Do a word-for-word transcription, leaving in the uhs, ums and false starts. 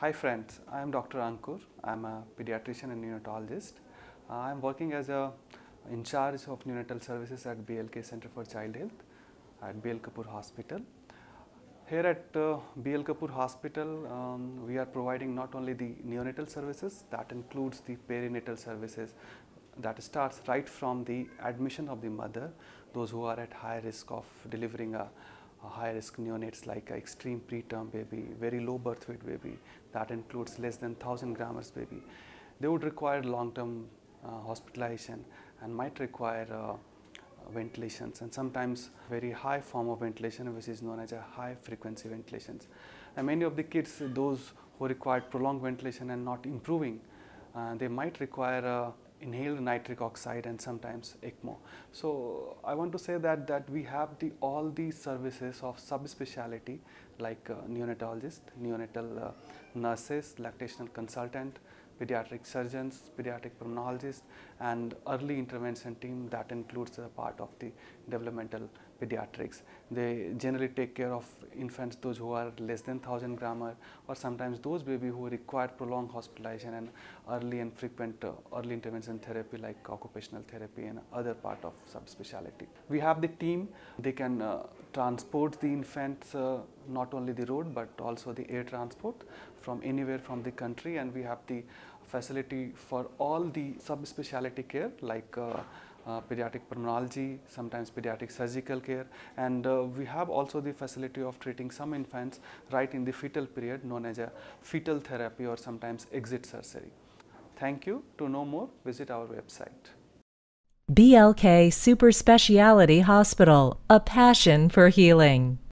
Hi friends, I am Doctor Ankur. I am a pediatrician and neonatologist. Uh, I am working as a in charge of neonatal services at B L K Center for Child Health at B L K Hospital. Here at uh, B L K Hospital, um, we are providing not only the neonatal services, that includes the perinatal services that starts right from the admission of the mother, those who are at high risk of delivering a high risk neonates like a extreme preterm baby, very low birth weight baby, that includes less than one thousand grammars baby. They would require long term uh, hospitalization and might require uh, ventilations, and sometimes very high form of ventilation which is known as a high frequency ventilations. And many of the kids, those who required prolonged ventilation and not improving, uh, they might require uh, inhaled nitric oxide and sometimes ECMO. So I want to say that that we have the all these services of subspeciality like uh, neonatologist, neonatal uh, nurses, lactational consultant, pediatric surgeons, pediatric pulmonologist, and early intervention team that includes a part of the developmental pediatrics. They generally take care of infants those who are less than one thousand grammar, or sometimes those baby who require prolonged hospitalization and early and frequent uh, early intervention therapy like occupational therapy and other part of subspecialty. We have the team. They can uh, transport the infants uh, not only the road but also the air transport from anywhere from the country, and we have the facility for all the subspecialty care like uh, uh, pediatric pulmonology, sometimes pediatric surgical care, and uh, we have also the facility of treating some infants right in the fetal period known as a fetal therapy or sometimes exit surgery. Thank you. To know more, visit our website. B L K Super Speciality Hospital, a passion for healing.